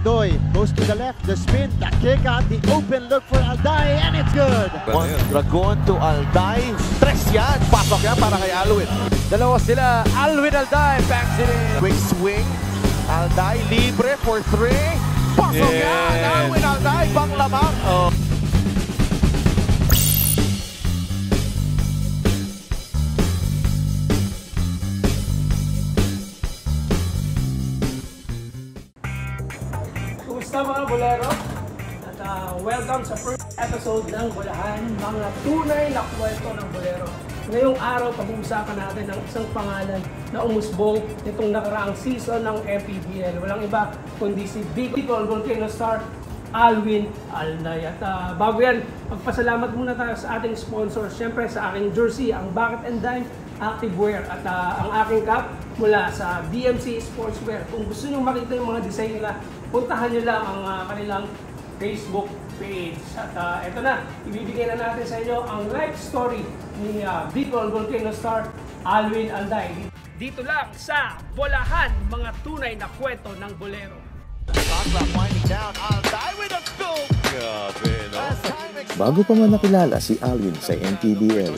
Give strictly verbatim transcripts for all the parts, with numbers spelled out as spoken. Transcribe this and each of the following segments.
Doy goes to the left, the spin, the kick out, the open look for Alday, and it's good. Dragon to Alday. Tres yan. Pasok yan para kay Alwin. Dalawa sila. Alwin Alday. Banks it in. Quick swing. Alday libre for three. Pasok Yeah. yan. Alwin Alday. Bang lamang. Oh. Kumusta mga bolero? At uh, welcome sa first episode ng Bulahan, mga tunay na kwento ng bolero. Ngayong araw, pag-uusapan natin ang isang pangalan na umusbong nitong nakaraang season ng M P B L. Walang iba kundi si Bicol Volcano star Alwin Alday. At uh, bago yan, magpasalamat muna tayo sa ating sponsor. Siyempre sa aking jersey, ang Bucket and Dime Activewear at uh, ang aking cap mula sa D M C Sportswear. Kung gusto nyo makita yung mga design nila, puntahan nyo lang ang uh, kanilang Facebook page. At uh, eto na, ibibigay na natin sa inyo ang life story ni uh, Bicol Volcano star Alwin Alday. Dito lang sa Bulahan, mga tunay na kwento ng bolero. Bago pa man nakilala si Alwin sa M P B L,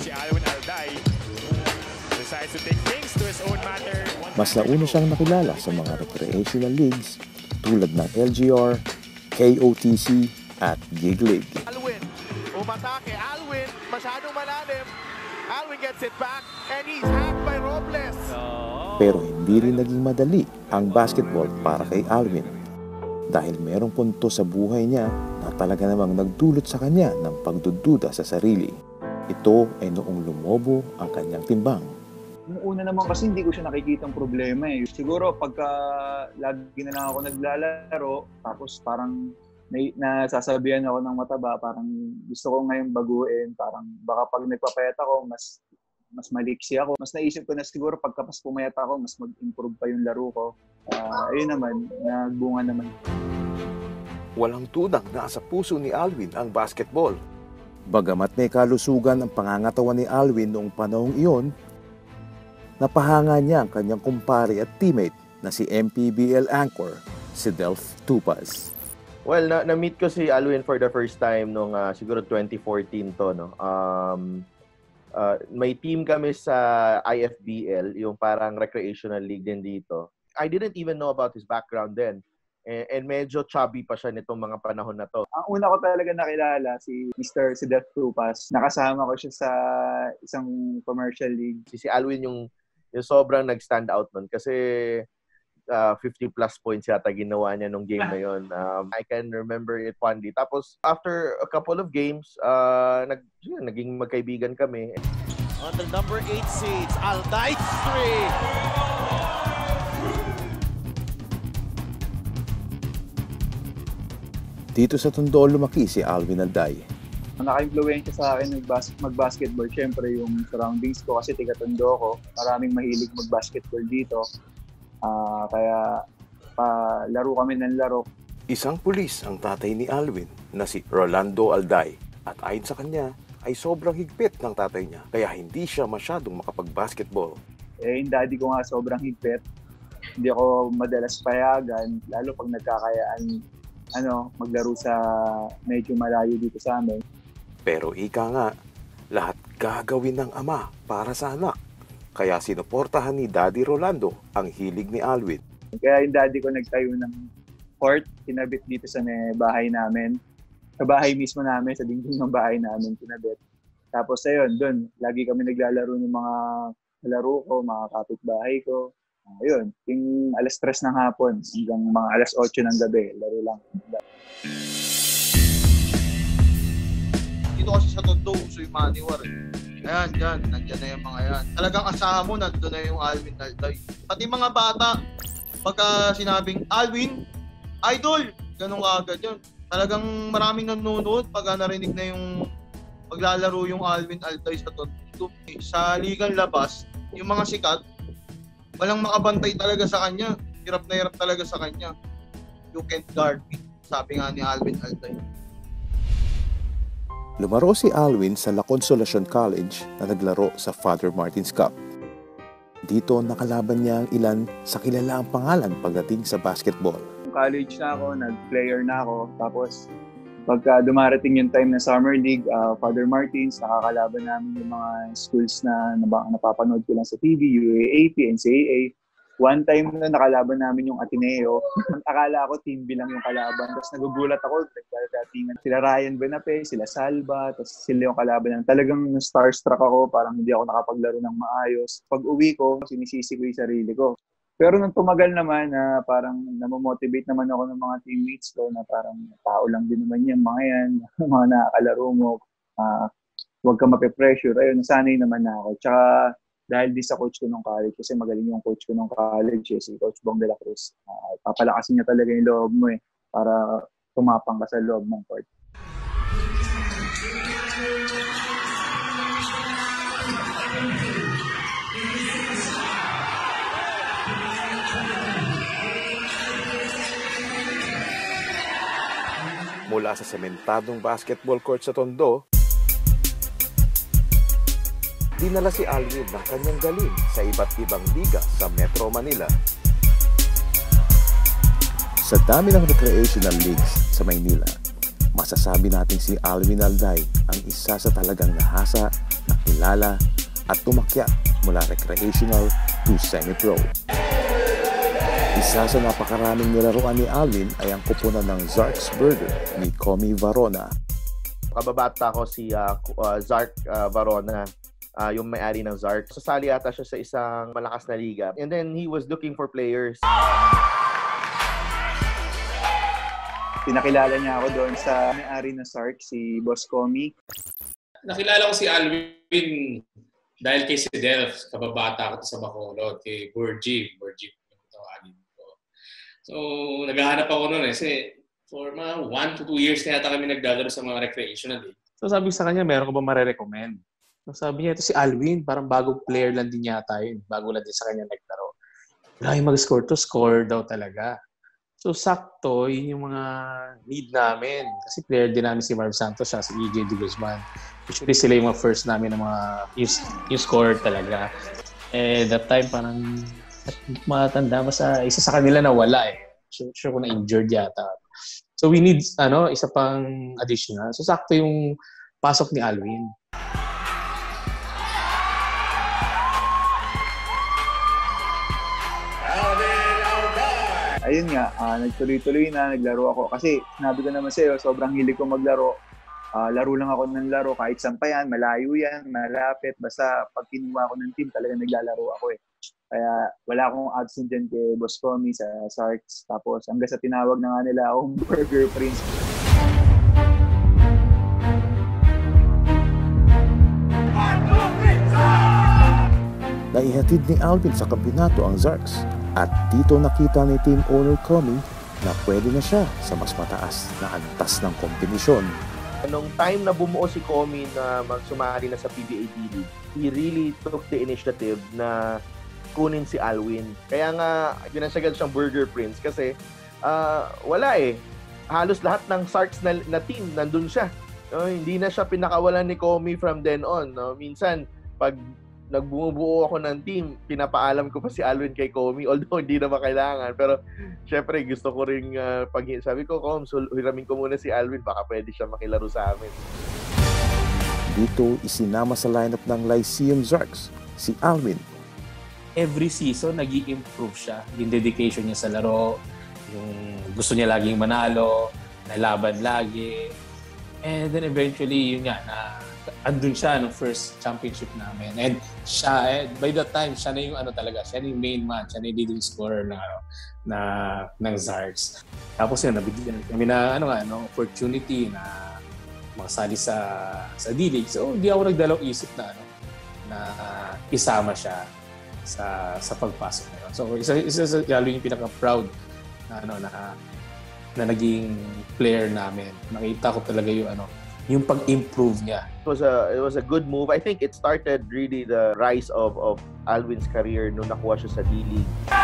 mas nauna siyang nakilala sa mga recreational leagues tulad ng L G R, K O T C at Gig League. Alwin. Umatake. Alwin. Masyadong malalim. Alwin gets it back and he's hacked by Robles. Pero hindi rin naging madali ang basketball para kay Alwin dahil merong punto sa buhay niya na talaga namang nagdulot sa kanya ng pagdududa sa sarili. Ito ay noong lumobo ang kanyang timbang. Nung una naman kasi hindi ko siya nakikitang problema eh. Siguro pagka lagi na lang ako naglalaro, tapos parang may, nasasabihan ako ng mataba, parang gusto ko ngayon baguhin, parang baka pag nagpapayat ako, mas mas maliksi ako. Mas naisip ko na siguro pagka mas pumayat ako, mas mag-improve pa yung laro ko. Uh, ayun naman, nagbunga naman. Walang tunang nasa puso ni Alwin ang basketball. Bagamat may kalusugan ang pangangatawan ni Alwin noong panahong iyon, napahanga niya ang kanyang kumpare at teammate na si M P B L anchor, si Delph Tupaz. Well, na- na-meet ko si Alwin for the first time nung uh, siguro twenty fourteen to, no? Um, uh, may team kami sa I F B L, yung parang recreational league din dito. I didn't even know about his background then. And, and medyo chubby pa siya nitong mga panahon na to. Ang una ko talaga nakilala si Mister si Delph Tupaz. Nakasama ko siya sa isang commercial league. Si, si Alwin yung, yung sobrang nag-stand out nun kasi uh, fifty plus points yata ginawa niya nung game na yun. Um, I can remember it fondly. Tapos after a couple of games, uh, nag, yun, naging magkaibigan kami. On the number eight seeds, Alday three. Dito sa Tondo lumaki si Alwin Alday. Naka-influensya sa akin magbas- mag-basketball. Siyempre yung surroundings ko kasi tiga-Tondo ko. Maraming mahilig mag-basketball dito. Uh, kaya pa laro kami ng laro. Isang pulis ang tatay ni Alwin na si Rolando Alday. At ayon sa kanya, ay sobrang higpit ng tatay niya. Kaya hindi siya masyadong makapag-basketball. Eh, yung daddy ko nga sobrang higpit. Hindi ako madalas payagan. Lalo pag nagkakayaan ano, maglaro sa medyo malayo dito sa amin. Pero ika nga, lahat gagawin ng ama para sa anak. Kaya sinuportahan ni Daddy Rolando ang hilig ni Alwin. Kaya yung daddy ko nagtayo ng court, kinabit dito sa may bahay namin. Sa bahay mismo namin, sa dingding ng bahay namin, kinabit. Tapos ayun, doon, lagi kami naglalaro ng mga laro ko, mga kapitbahay ko. Ayun, yung alas tres ng hapon hanggang mga alas otso ng gabi, laro lang. Dito kasi sa Tondo, uso yung maniwar eh. Ayan, dyan, nandyan na yung mga yan. Talagang asahan mo, nandun na yung Alwin Alday. Pati mga bata, pagka sinabing, Alwin, idol, ganun agad yun. Talagang maraming nanonood pagka narinig na yung maglalaro yung Alwin Alday sa Tondo. Sa ligang labas, yung mga sikat, walang makabantay talaga sa kanya. Hirap na hirap talaga sa kanya. You can't guard me, sabi nga ni Alwin Alday. Lumaro si Alwin sa La Consolacion College na naglaro sa Father Martin's Cup. Dito nakalaban niya ang ilan sa kilalaang pangalan pagdating sa basketball. College na ako, nag-player na ako. Tapos, pagka dumarating yung time na Summer League, uh, Father Martins, nakakalaban namin yung mga schools na napapanood ko lang sa T V, U A A P, N C A A. One time na nakalaban namin yung Ateneo. Akala ko team B lang yung kalaban. Tapos nagugulat ako, nagkadatingan sila Ryan Benape, sila Salva, tapos sila yung kalaban. Talagang starstruck ako, parang hindi ako nakapaglaro ng maayos. Pag uwi ko, sinisisi ko yung sarili ko. Pero nung tumagal naman, na uh, parang namomotivate naman ako ng mga teammates ko na parang tao lang din naman yan, mga yan, mga nakakalaro mo, uh, huwag ka mape-pressure. Ayun, nasanay naman na ako. Tsaka dahil di sa coach ko nung college, kasi magaling yung coach ko nung college, eh, si Coach Bong de la Cruz. Uh, papalakasin niya talaga yung loob mo eh, para tumapang ka sa loob ng court. Mula sa sementadong basketball court sa Tondo, dinala si Alwin ng kanyang galing sa iba't ibang liga sa Metro Manila. Sa dami ng recreational leagues sa Maynila, masasabi natin si Alwin Alday ang isa sa talagang nahasa, nakilala at tumakyat mula recreational to semi-pro. Isa sa napakaraming nilaruan ni Alwin ay ang kupunan ng Zark's Burger ni Comy Varona. Kababata ko si uh, uh, Zark uh, Varona. Uh, yung may-ari ng Zark. Sasali ata siya sa isang malakas na liga. And then, he was looking for players. Pinakilala niya ako doon sa may-ari ng Zark, si Boss Comy. Nakilala ko si Alwin dahil kay si Delph, kababata ko sa Bacolod, kay Burgie. Burgie, yung tawagin ko. So, naghahanap ako noon eh. Kasi for mga one to two years na yata kami naglalaro sa mga recreational league. So, sabi sa kanya, meron ka ba marirecommend? Sabi niya, ito si Alwin, parang bagong player lang din yata yun. Bago lang din sa kanya naglaro. Grabe mag-score to, score daw talaga. So, sakto, yun yung mga need namin. Kasi player din namin si Marv Santos, siya si E J De Guzman. Usually sila yung mga first namin na mga yung, yung score talaga. Eh, that time parang matanda, basta isa sa kanila na wala eh. Sure, sure ko na injured yata. So, we need, ano, isa pang additional. So, sakto yung pasok ni Alwin. Ayun nga, uh, nagtuloy-tuloy na, naglaro ako. Kasi sinabi ko naman sa'yo, sobrang hilig ko maglaro. Uh, laro lang ako ng laro, kahit saan pa yan, malayo yan, malapit. Basta pag kinuha ko ng team, talaga naglalaro ako eh. Kaya wala akong absent dyan kay Boss Comy sa Zarks. Tapos hanggang sa tinawag na nga nila akong Burger Prince. Naihatid ni Alvin sa kampeonato ang Zarks. At dito nakita ni team owner Comy na pwede na siya sa mas mataas na antas ng kompetisyon. Nung time na bumuo si Comy na magsumali na sa P B A D-League, he really took the initiative na kunin si Alwin. Kaya nga, ginasagad siyang Burger Prince kasi uh, wala eh. Halos lahat ng Zarks na, na team, nandun siya. No? Hindi na siya pinakawalan ni Comy from then on. No? Minsan, pag nagbumubuo ako ng team, pinapaalam ko pa si Alwin kay Comy, although hindi naman kailangan. Pero, syempre, gusto ko rin, uh, pag sabi ko, Com, so, hiramin ko muna si Alwin, baka pwede siya makilaro sa amin. Dito, isinama sa lineup ng Lyceum Zarks, si Alwin. Every season, nag-i-improve siya. Yung dedication niya sa laro, yung gusto niya laging manalo, nalaban lagi. And then eventually, yun nga, na andun siya nung first championship namin. And siya, eh, by that time, siya na yung ano talaga, siya na yung main man, siya na yung leading scorer na, ano, na, ng Zarks. Tapos yun, nabigyan kami na, ano nga, no, opportunity na makasali sa, sa D-League. So, hindi ako nagdalawang isip na, ano, na uh, isama siya sa sa pagpasok na yun. So, isa, isa, isa lalo yung pinaka-proud na, ano, na, na naging player namin. Nakita ko talaga yung, ano, yung pag-improve niya. It was a it was a good move. I think it started really the rise of of Alwin's career nung nakuha siya sa D-League.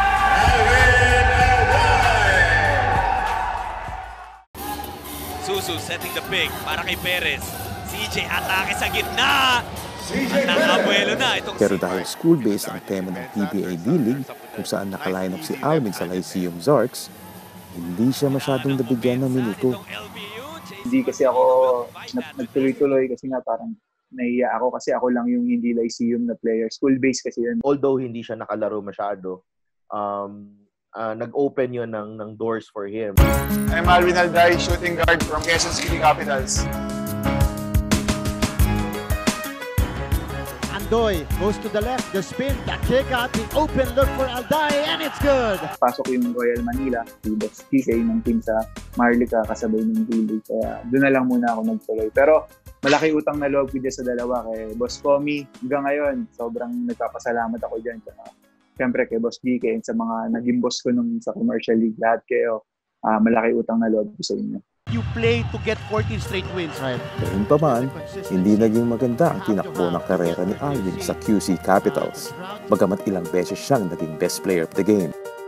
Susu setting the pick para kay Perez. C J atake sa gitna. At nakabuelo na itong Pero dahil school-based ang tema ng P B A D-League kung saan nakaline up si Alwin sa Lyceum Zarks, hindi siya masyadong nabigyan ng minuto. Hindi kasi ako nagtuloy-tuloy kasi nga parang nahiya ako kasi ako lang yung hindi Lyceum na player. School-based kasi yun. Although hindi siya nakalaro masyado, um, uh, nag-open yun ng, ng doors for him. I'm Alvin Alday, shooting guard from Quezon City Capitals. Andoy goes to the left, the spin, the kick out, the open look for Alday, and it's good! Pasok yung Royal Manila, si Boss T K ng team sa Marlica, kasabay ng Billy. Kaya doon na lang muna ako nagtuloy. Pero malaki utang na loob ko dyan sa dalawa kay Boss Comy. Hanggang ngayon, sobrang nagpapasalamat ako dyan. Siyempre kay Boss G K and sa mga naging boss ko nung sa Commercial League. Lahat kayo, uh, malaki utang na loob ko sa inyo. You play to get fourteen straight wins, right? Gayun pa man, hindi naging maganda ang tinakbo ng karera ni Alvin sa Q C Capitals, bagamat ilang beses siyang naging best player of the game.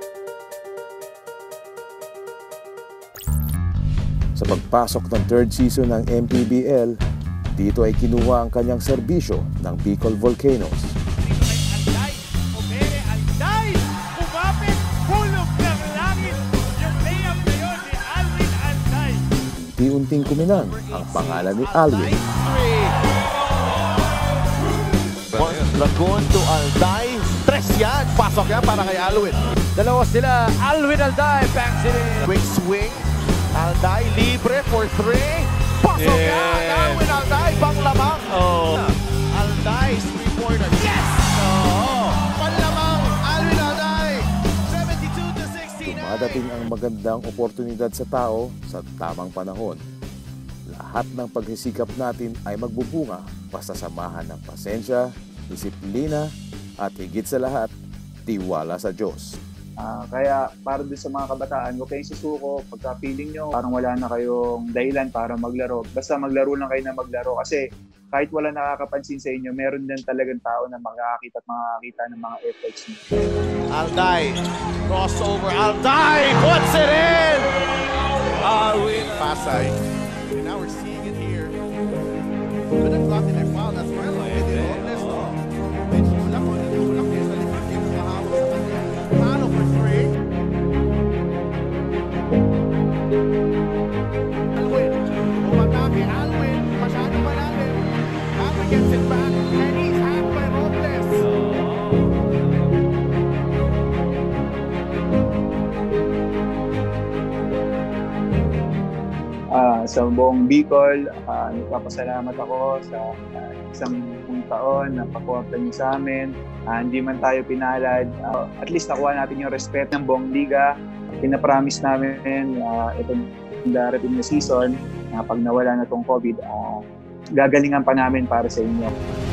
Sa pagpasok ng third season ng M P B L, dito ay kinuha ang kanyang serbisyo ng Bicol Volcanoes. Unti-unting kuminang ang pangalan ni Alvin. Lagon to Alday. Tres yan. Pasok yan para kay Alvin. Dalawa sila. Alvin Alday. Banks it in. Quick swing. Alday libre for three. Pasok yeah. yan. Alvin Alday. Pang lamang. Oh. Alday. Three-pointer. Yes! Oh. Panlamang. Alvin Alday. seventy-two to sixteen. Dumadating ang magandang oportunidad sa tao sa tamang panahon. Lahat ng pagsisikap natin ay magbubunga basta samahan ng pasensya, disiplina, at higit sa lahat, tiwala sa Diyos. Uh, kaya para doon sa mga kabataan, huwag kayong susuko. Pagka feeling nyo, parang wala na kayong dahilan para maglaro. Basta maglaro lang kayo na maglaro. Kasi kahit wala nakakapansin sa inyo, meron din talagang tao na makakakita at makakakita ng mga efforts nyo. Alday, crossover. Alday puts it in! Alvin Pasay. And now we're seeing it here. Good at blocking their foul as well. Medyo homeless, no? Medyo ulak o medyo ulak niya sa likod. Hindi mahawak sa kanya. Palo for three. Alvin. Umatake. Alvin. Masyado malalim. Alvin gets it back. And he's hacked by Robles. Uh, sa buong Bicol, uh, nagpapasalamat ako sa uh, isang taon na pakuwapta niyo sa amin. Uh, hindi man tayo pinalad, uh, at least nakuha natin yung respect ng buong liga. Pinapromise namin uh, itong darating na season, uh, pag nawala na itong COVID, uh, gagalingan pa namin para sa inyo.